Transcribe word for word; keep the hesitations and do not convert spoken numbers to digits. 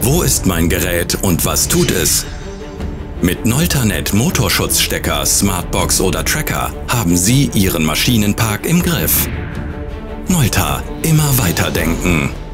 Wo ist mein Gerät und was tut es? Mit Noltanet Motorschutzstecker, Smartbox oder Tracker haben Sie Ihren Maschinenpark im Griff. Nolta, immer weiterdenken.